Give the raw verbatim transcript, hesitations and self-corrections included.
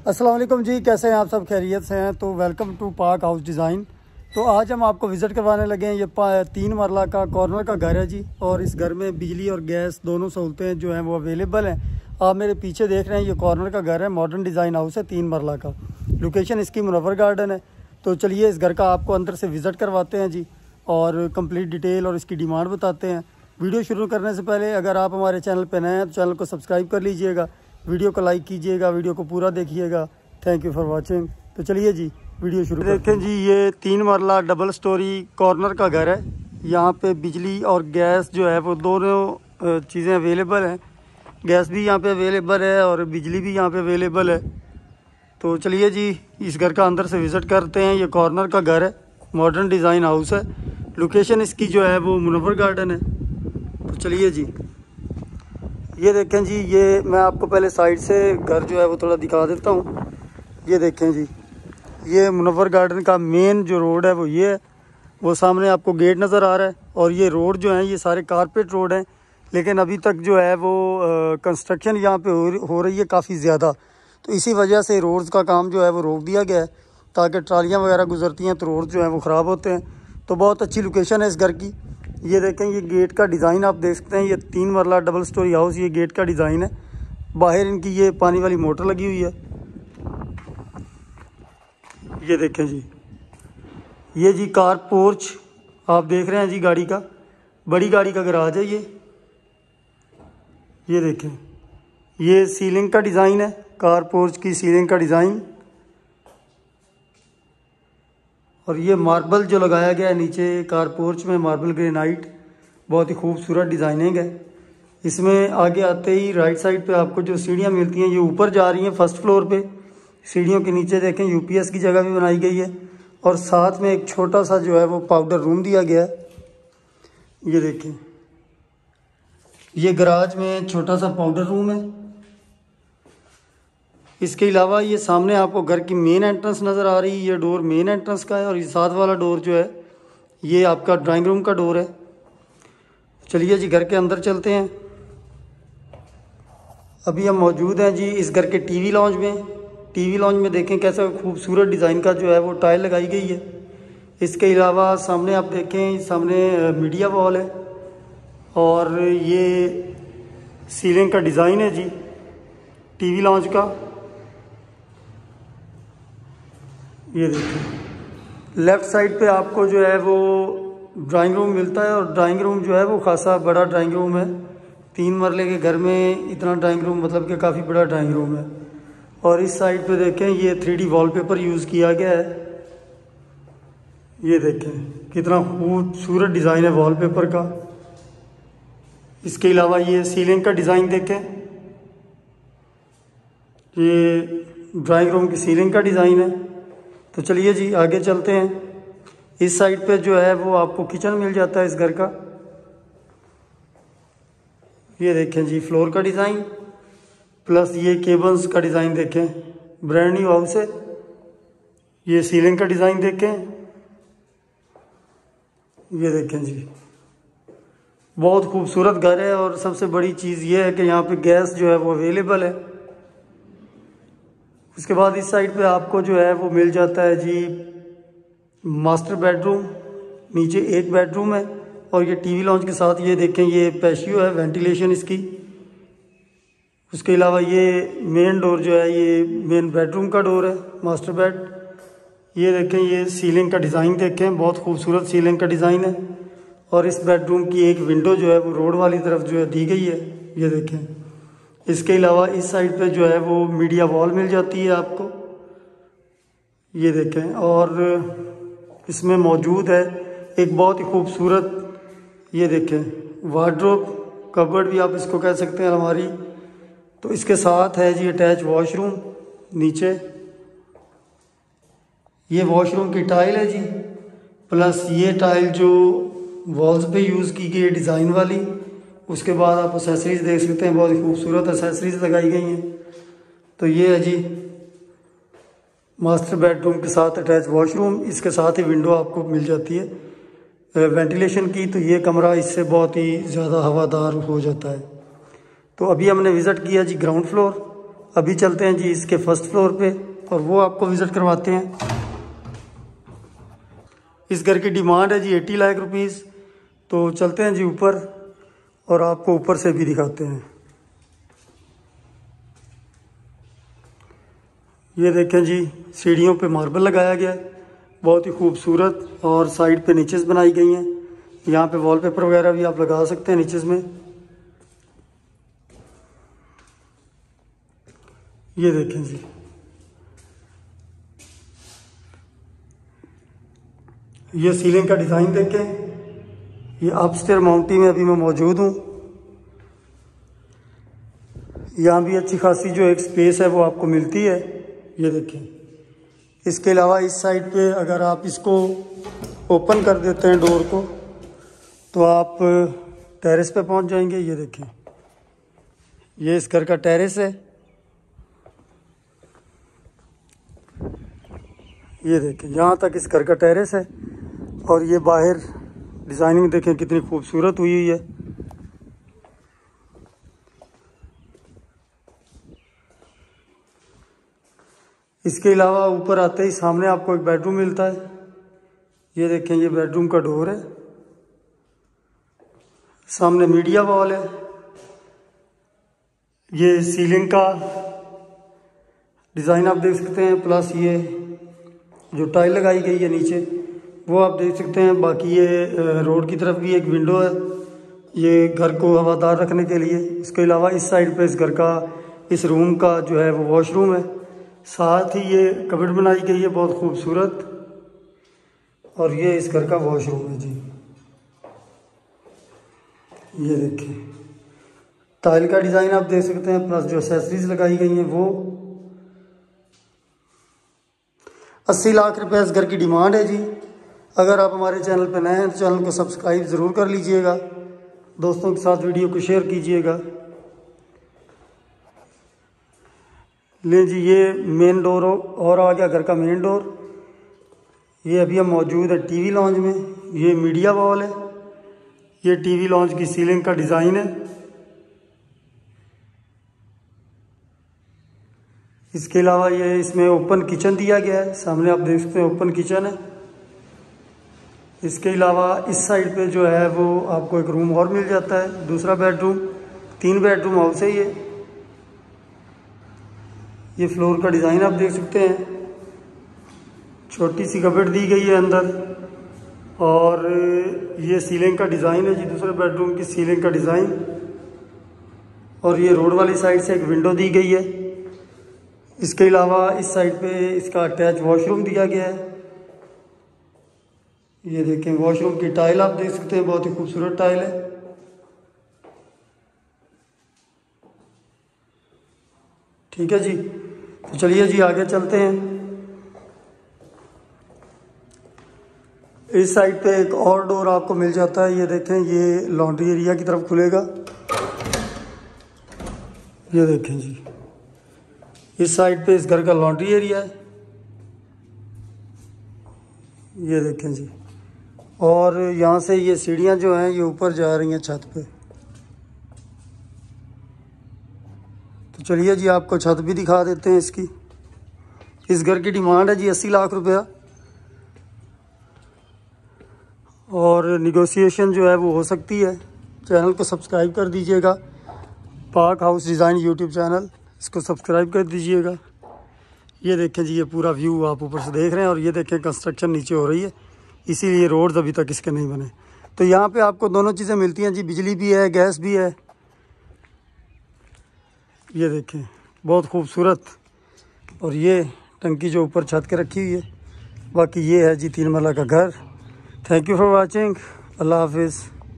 अस्सलाम वालेकुम जी, कैसे हैं आप सब? खैरियत से हैं? तो welcome to park house design. तो आज हम आपको विज़िट करवाने लगे हैं। ये तीन मरला का कॉर्नर का घर है जी, और इस घर में बिजली और गैस दोनों सहूलतें जो हैं वो अवेलेबल हैं। आप मेरे पीछे देख रहे हैं, ये कॉर्नर का घर है, मॉडर्न डिज़ाइन हाउस है, तीन मरला का। लोकेशन इसकी मुनव्वर गार्डन है। तो चलिए इस घर का आपको अंदर से विज़िट करवाते हैं जी, और कंप्लीट डिटेल और इसकी डिमांड बताते हैं। वीडियो शुरू करने से पहले अगर आप हमारे चैनल पर नए हैं तो चैनल को सब्सक्राइब कर लीजिएगा, वीडियो को लाइक कीजिएगा, वीडियो को पूरा देखिएगा। Thank you for watching. तो चलिए जी वीडियो शुरू देखें जी। ये तीन मरला डबल स्टोरी कॉर्नर का घर है। यहाँ पे बिजली और गैस जो है वो दोनों चीज़ें अवेलेबल हैं। गैस भी यहाँ पे अवेलेबल है और बिजली भी यहाँ पे अवेलेबल है। तो चलिए जी इस घर का अंदर से विज़िट करते हैं। ये कॉर्नर का घर है, मॉडर्न डिज़ाइन हाउस है। लोकेशन इसकी जो है वो मुनव्वर गार्डन है। तो चलिए जी ये देखें जी, ये मैं आपको पहले साइड से घर जो है वो थोड़ा दिखा देता हूँ। ये देखें जी, ये मुनव्वर गार्डन का मेन जो रोड है वो ये है। वो सामने आपको गेट नज़र आ रहा है, और ये रोड जो है ये सारे कारपेट रोड हैं। लेकिन अभी तक जो है वो कंस्ट्रक्शन यहाँ पे हो, हो रही है काफ़ी ज़्यादा। तो इसी वजह से रोड्स का काम जो है वो रोक दिया गया है, ताकि ट्रालियाँ वगैरह गुजरती हैं तो रोड जो है वो ख़राब होते हैं। तो बहुत अच्छी लोकेशन है इस घर की। ये देखें, ये गेट का डिज़ाइन आप देख सकते हैं। ये तीन मरला डबल स्टोरी हाउस, ये गेट का डिज़ाइन है। बाहर इनकी ये पानी वाली मोटर लगी हुई है। ये देखें जी, ये जी कार पोर्च आप देख रहे हैं जी, गाड़ी का, बड़ी गाड़ी का गराज है ये। ये देखें, ये सीलिंग का डिज़ाइन है, कार पोर्च की सीलिंग का डिज़ाइन। और ये मार्बल जो लगाया गया है नीचे कार पोर्च में, मार्बल ग्रेनाइट, बहुत ही खूबसूरत डिज़ाइनिंग है। इसमें आगे आते ही राइट साइड पे आपको जो सीढ़ियाँ मिलती हैं ये ऊपर जा रही हैं फर्स्ट फ्लोर पे। सीढ़ियों के नीचे देखें यूपीएस की जगह भी बनाई गई है, और साथ में एक छोटा सा जो है वो पाउडर रूम दिया गया है। ये देखें, ये गराज में छोटा सा पाउडर रूम है। इसके अलावा ये सामने आपको घर की मेन एंट्रेंस नज़र आ रही है। ये डोर मेन एंट्रेंस का है, और ये साथ वाला डोर जो है ये आपका ड्राइंग रूम का डोर है। चलिए जी घर के अंदर चलते हैं। अभी हम मौजूद हैं जी इस घर के टीवी लॉन्ज में। टीवी लॉन्ज में देखें कैसा खूबसूरत डिज़ाइन का जो है वो टाइल लगाई गई है। इसके अलावा सामने आप देखें, सामने मीडिया वॉल है, और ये सीलिंग का डिज़ाइन है जी टीवी लॉन्ज का। ये देखें, लेफ़्ट साइड पे आपको जो है वो ड्राइंग रूम मिलता है, और ड्राइंग रूम जो है वो खासा बड़ा ड्राइंग रूम है। तीन मरले के घर में इतना ड्राइंग रूम मतलब कि काफ़ी बड़ा ड्राइंग रूम है। और इस साइड पे देखें, ये थ्री डी वॉलपेपर यूज़ किया गया है। ये देखें कितना खूबसूरत डिज़ाइन है वॉलपेपर का। इसके अलावा ये सीलिंग का डिज़ाइन देखें, ये ड्राइंग रूम की सीलिंग का डिज़ाइन है। तो चलिए जी आगे चलते हैं। इस साइड पे जो है वो आपको किचन मिल जाता है इस घर का। ये देखें जी फ्लोर का डिज़ाइन, प्लस ये केबल्स का डिज़ाइन देखें, ब्रांड न्यू हाउस है। ये सीलिंग का डिज़ाइन देखें, ये देखें जी बहुत खूबसूरत घर है। और सबसे बड़ी चीज़ ये है कि यहाँ पे गैस जो है वो अवेलेबल है। उसके बाद इस साइड पे आपको जो है वो मिल जाता है जी मास्टर बेडरूम। नीचे एक बेडरूम है, और ये टीवी लॉन्च के साथ ये देखें ये पैशियो है, वेंटिलेशन इसकी। उसके अलावा ये मेन डोर जो है ये मेन बेडरूम का डोर है, मास्टर बेड। ये देखें, ये सीलिंग का डिज़ाइन देखें, बहुत खूबसूरत सीलिंग का डिज़ाइन है। और इस बेडरूम की एक विंडो जो है वो रोड वाली तरफ जो है दी गई है। ये देखें, इसके अलावा इस साइड पे जो है वो मीडिया वॉल मिल जाती है आपको। ये देखें, और इसमें मौजूद है एक बहुत ही खूबसूरत, ये देखें वार्डरोब, कबर्ड भी आप इसको कह सकते हैं, अलमारी। तो इसके साथ है जी अटैच वॉशरूम नीचे। ये वॉशरूम की टाइल है जी, प्लस ये टाइल जो वॉल्स पे यूज़ की गई है डिज़ाइन वाली। उसके बाद आप एक्सेसरीज देख सकते हैं, बहुत ही खूबसूरत एक्सेसरीज लगाई गई हैं। तो ये है जी मास्टर बेडरूम के साथ अटैच वॉशरूम। इसके साथ ही विंडो आपको मिल जाती है वेंटिलेशन की। तो ये कमरा इससे बहुत ही ज़्यादा हवादार हो जाता है। तो अभी हमने विज़िट किया जी ग्राउंड फ्लोर। अभी चलते हैं जी इसके फर्स्ट फ्लोर पे और वो आपको विज़िट करवाते हैं। इस घर की डिमांड है जी अस्सी लाख रुपीस। तो चलते हैं जी ऊपर और आपको ऊपर से भी दिखाते हैं। ये देखें जी, सीढ़ियों पे मार्बल लगाया गया है, बहुत ही खूबसूरत, और साइड पे नीचेस बनाई गई हैं। यहाँ पे वॉलपेपर वगैरह भी आप लगा सकते हैं नीचेस में। ये देखें जी, ये सीलिंग का डिज़ाइन देखें। ये अपस्टेयर माउंटी में अभी मैं मौजूद हूँ। यहाँ भी अच्छी खासी जो एक स्पेस है वो आपको मिलती है। ये देखें, इसके अलावा इस साइड पे अगर आप इसको ओपन कर देते हैं डोर को, तो आप टेरेस पे पहुंच जाएंगे। ये देखें, ये इस घर का टेरेस है। ये देखें, यहाँ तक इस घर का टेरेस है। और ये बाहर डिज़ाइनिंग देखें कितनी खूबसूरत हुई हुई है। इसके अलावा ऊपर आते ही सामने आपको एक बेडरूम मिलता है। ये देखें, ये बेडरूम का डोर है। सामने मीडिया वॉल है। ये सीलिंग का डिज़ाइन आप देख सकते हैं, प्लस ये जो टाइल लगाई गई है नीचे वो आप देख सकते हैं। बाकी ये रोड की तरफ भी एक विंडो है, ये घर को हवादार रखने के लिए। इसके अलावा इस साइड पे इस घर का, इस रूम का जो है वो वॉशरूम है। साथ ही ये कबर्ड बनाई गई है बहुत खूबसूरत, और ये इस घर का वॉशरूम है जी। ये देखिए, टाइल का डिज़ाइन आप देख सकते हैं, प्लस जो एक्सेसरीज लगाई गई हैं वो। अस्सी लाख रुपए इस घर की डिमांड है जी। अगर आप हमारे चैनल पर नए हैं तो चैनल को सब्सक्राइब ज़रूर कर लीजिएगा, दोस्तों के साथ वीडियो को शेयर कीजिएगा। ले जी, ये मेन डोर और आ गया घर का मेन डोर। ये अभी हम मौजूद है टीवी लॉन्ज में। ये मीडिया वॉल है। ये टीवी लॉन्ज की सीलिंग का डिज़ाइन है। इसके अलावा ये इसमें ओपन किचन दिया गया है, सामने आप देख सकते हैं ओपन किचन है। इसके अलावा इस साइड पे जो है वो आपको एक रूम और मिल जाता है, दूसरा बेडरूम। तीन बेडरूम हाउस है ये। ये फ्लोर का डिज़ाइन आप देख सकते हैं। छोटी सी कबर्ड दी गई है अंदर, और ये सीलिंग का डिज़ाइन है जी, दूसरे बेडरूम की सीलिंग का डिज़ाइन। और ये रोड वाली साइड से एक विंडो दी गई है। इसके अलावा इस साइड पे इसका अटैच वॉशरूम दिया गया है। ये देखें, वॉशरूम की टाइल आप देख सकते हैं, बहुत ही खूबसूरत टाइल है। ठीक है जी, तो चलिए जी आगे चलते हैं। इस साइड पे एक और डोर आपको मिल जाता है। ये देखें, ये लॉन्ड्री एरिया की तरफ खुलेगा। ये देखें जी, इस साइड पे इस घर का लॉन्ड्री एरिया है। ये देखें जी, और यहाँ से ये सीढ़ियाँ जो हैं ये ऊपर जा रही हैं छत पे। तो चलिए जी आपको छत भी दिखा देते हैं इसकी। इस घर की डिमांड है जी अस्सी लाख रुपया, और निगोशिएशन जो है वो हो सकती है। चैनल को सब्सक्राइब कर दीजिएगा, Pak house design YouTube channel, इसको सब्सक्राइब कर दीजिएगा। ये देखें जी, ये पूरा व्यू आप ऊपर से देख रहे हैं, और ये देखें कंस्ट्रक्शन नीचे हो रही है, इसीलिए रोड्स अभी तक इसके नहीं बने। तो यहाँ पे आपको दोनों चीज़ें मिलती हैं जी, बिजली भी है, गैस भी है। ये देखें, बहुत खूबसूरत। और ये टंकी जो ऊपर छत के रखी हुई है। बाकी ये है जी तीन मरला का घर। Thank you for watching. अल्लाह हाफिज़।